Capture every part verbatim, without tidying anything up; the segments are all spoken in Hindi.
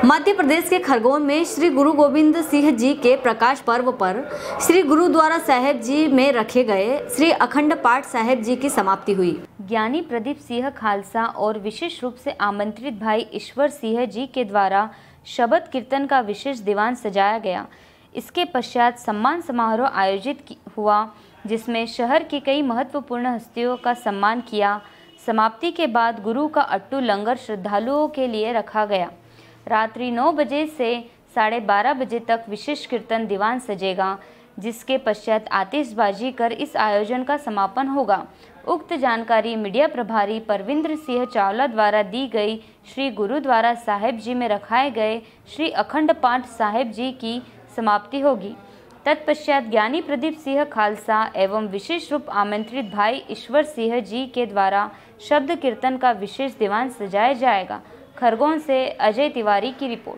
मध्य प्रदेश के खरगोन में श्री गुरु गोविंद सिंह जी के प्रकाश पर्व पर श्री गुरुद्वारा साहिब जी में रखे गए श्री अखंड पाठ साहिब जी की समाप्ति हुई। ज्ञानी प्रदीप सिंह खालसा और विशेष रूप से आमंत्रित भाई ईश्वर सिंह जी के द्वारा शबद कीर्तन का विशेष दीवान सजाया गया। इसके पश्चात सम्मान समारोह आयोजित हुआ, जिसमें शहर की कई महत्वपूर्ण हस्तियों का सम्मान किया। समाप्ति के बाद गुरु का अट्टू लंगर श्रद्धालुओं के लिए रखा गया। रात्रि नौ बजे से साढ़े बारह बजे तक विशेष कीर्तन दीवान सजेगा, जिसके पश्चात आतिशबाजी कर इस आयोजन का समापन होगा। उक्त जानकारी मीडिया प्रभारी परविंद्र सिंह चावला द्वारा दी गई। श्री गुरुद्वारा साहिब जी में रखाए गए श्री अखंड पाठ साहिब जी की समाप्ति होगी। तत्पश्चात ज्ञानी प्रदीप सिंह खालसा एवं विशेष रूप आमंत्रित भाई ईश्वर सिंह जी के द्वारा शब्द कीर्तन का विशेष दीवान सजाया जाएगा। खरगोन से अजय तिवारी की रिपोर्ट।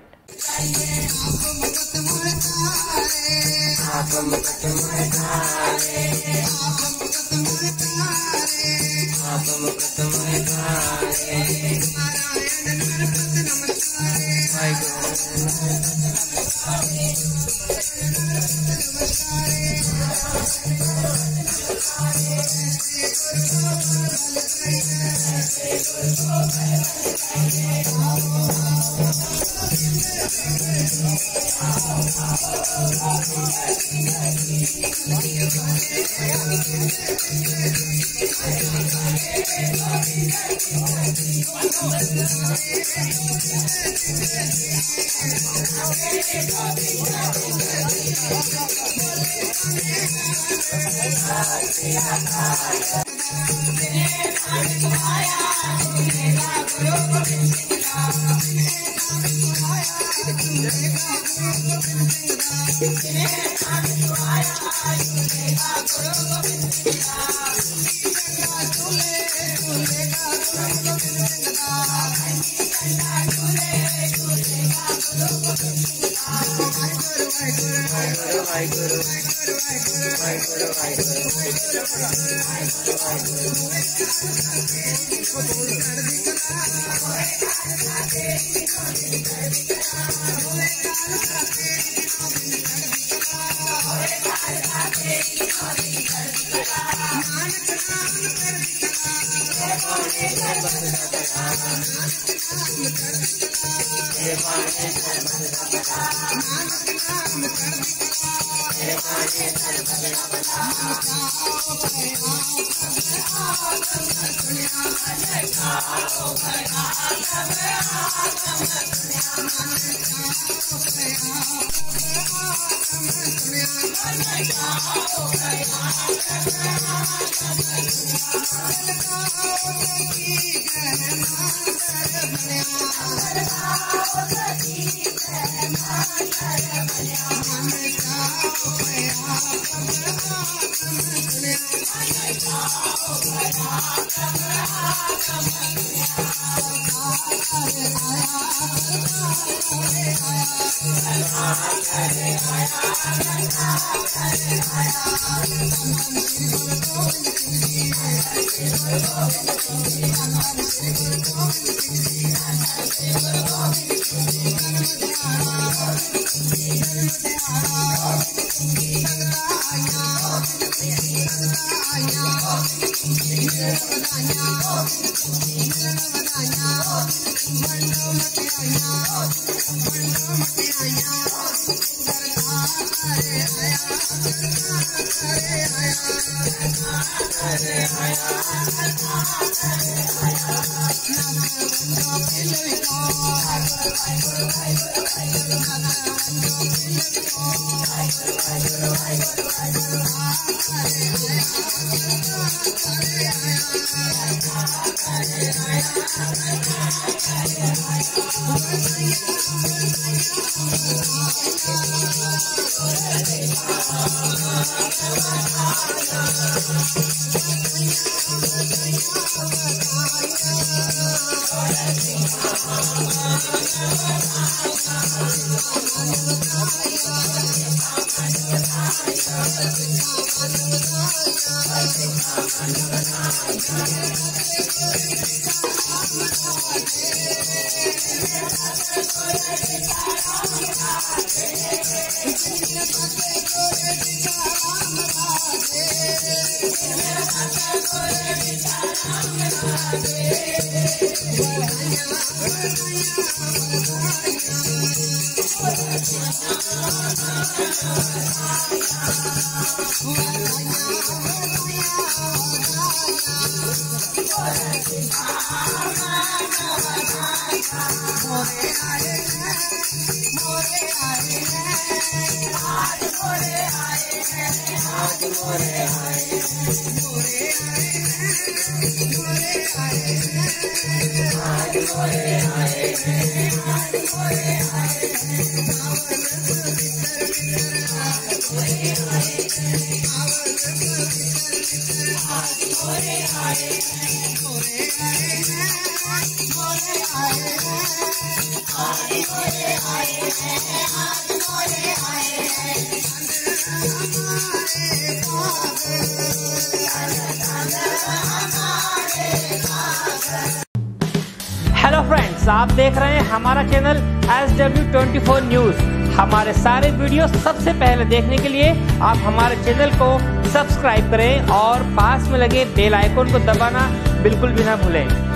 Oh, हेलो फ्रेंड्स, आप देख रहे हैं हमारा channel S W twenty four news. हमारे सारे वीडियो सबसे पहले देखने के लिए आप हमारे चैनल को सब्सक्राइब करें और पास में लगे बेल आइकन को दबाना बिल्कुल भी ना भूलें।